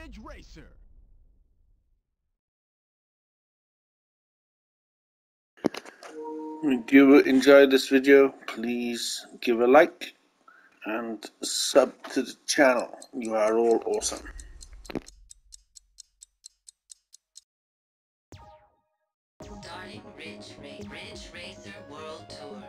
Ridge Racer. If you enjoyed this video, please give a like and sub to the channel. You are all awesome. Starting Ridge Racer World Tour.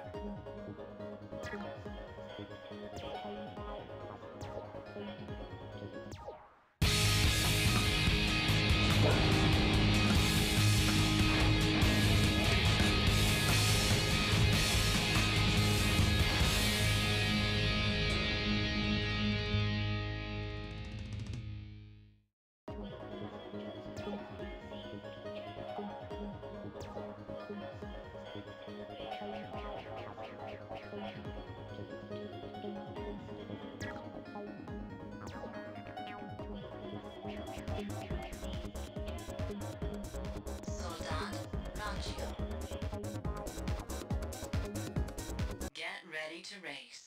Soldat Rancho. Get ready to race.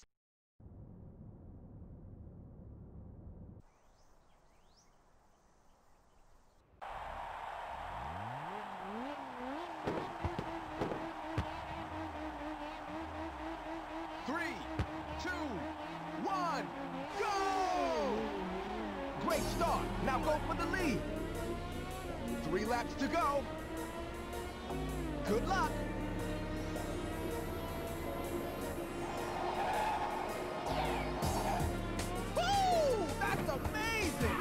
Three, two, one, go! Great start. Now go for the lead. 3 laps to go. Good luck. Woo! That's amazing!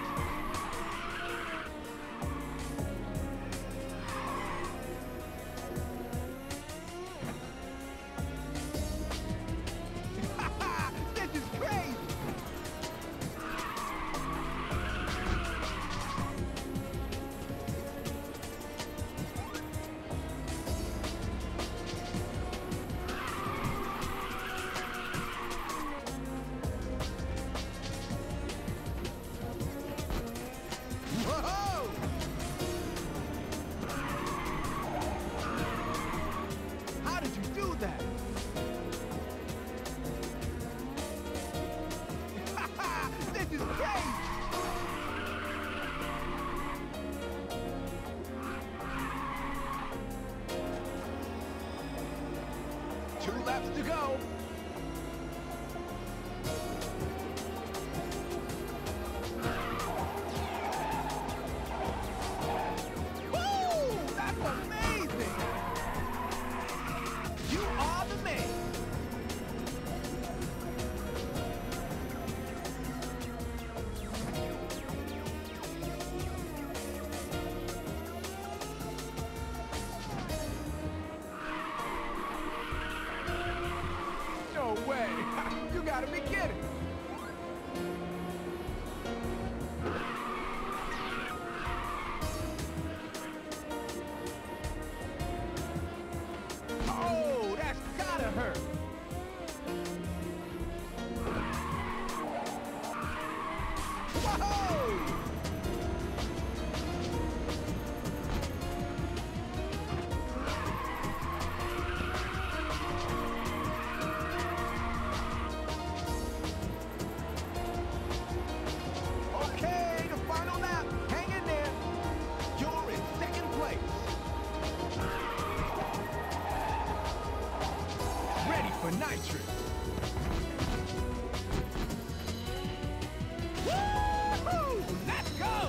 This is crazy! Whoa! How did you do that? This is crazy! Two laps to go. Woo! That's amazing! You are the man! No way! You gotta be kidding! Oh, that's gotta hurt! Whoa! Okay, the final lap. Hang in there. You're in second place. Ready for nitrous. Woo! Let's go!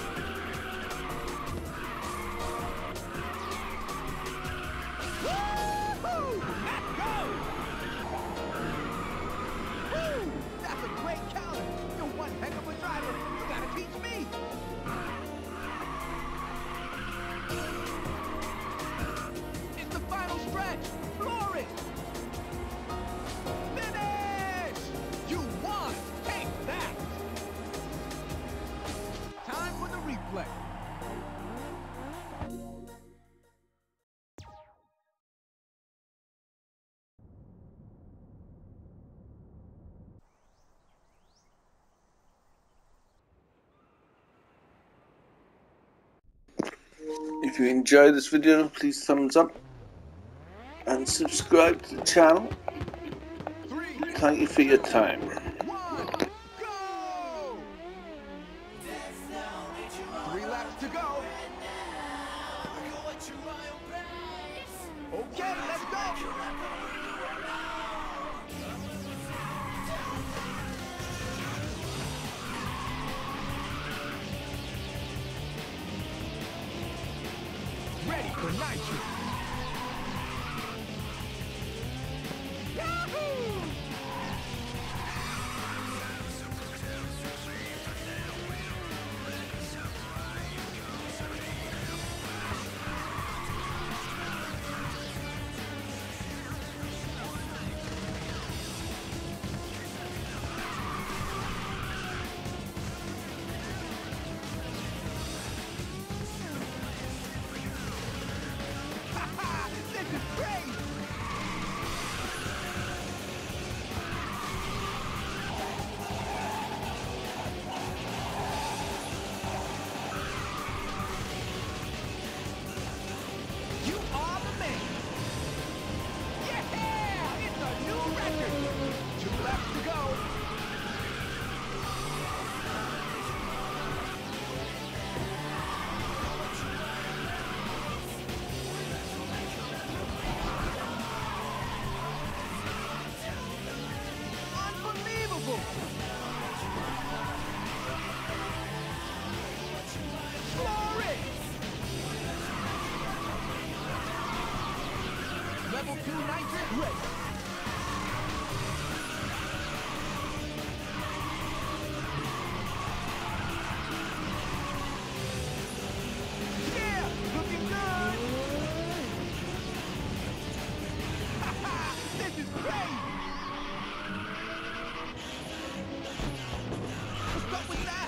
Woo! If you enjoy this video, please thumbs up and subscribe to the channel. 3, Thank you for your time. 1, go! 3 laps to go. Okay, let's go! Ready for nitro. Yahoo! This is great! You are the man! Yeah! It's a new record! 2 laps to go. Unbelievable! Floor it! Level 2 nitrous race. Yeah! Looking good! This is great! What's up with that?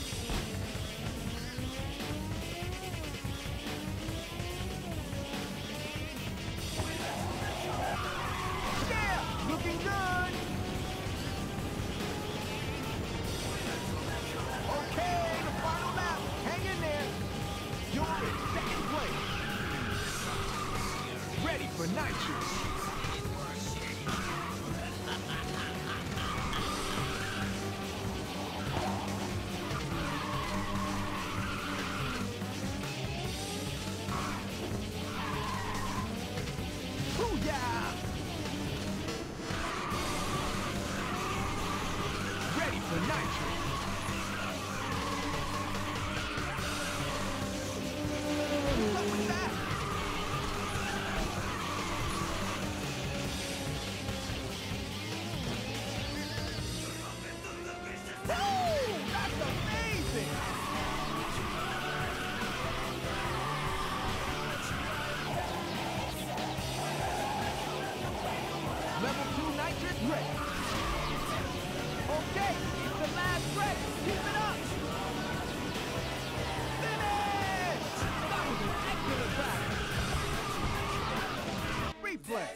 Yeah! Looking good! Okay, the final lap. Hang in there. You're in second place. Ready for nitrous. Booyah! Ready for nitrous. What's up with that? Woo! That's amazing! Level 2 nitrous race. Okay, it's the last race. Keep it up. Finish! That was an excellent battle. Replay.